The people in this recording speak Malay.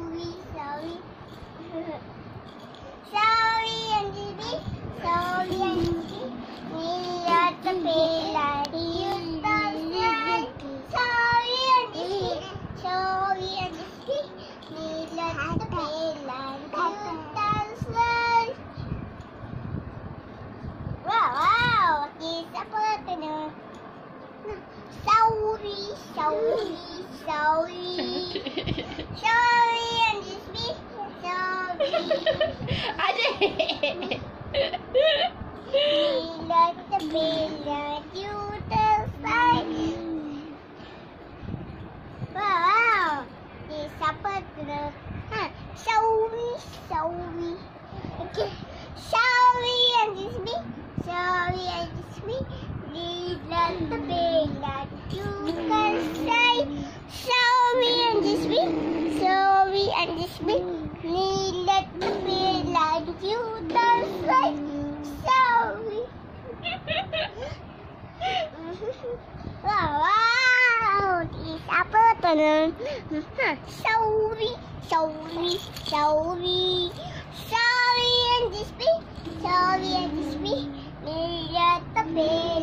sorry. Sorry, Anjali. Sorry, Anjali. Lihat tepilan hutan slide. Sorry, Anjali. Sorry, Anjali. Lihat tepilan hutan slide. Wow. Okay, siapa tu ni? Sorry. Sorry, Anjali. Sorry. Adik. Lihat tepilan hutan slide. Wow. Okay, siapa tu? Sorry. Okay. Sorry, Anjali. Lihat tepilan hutan slide. Sorry, Anjali. Lihat tepilan hutan slide. Sorry. Wow. Siapa tu? Sorry, Anjali. Lihat tepilan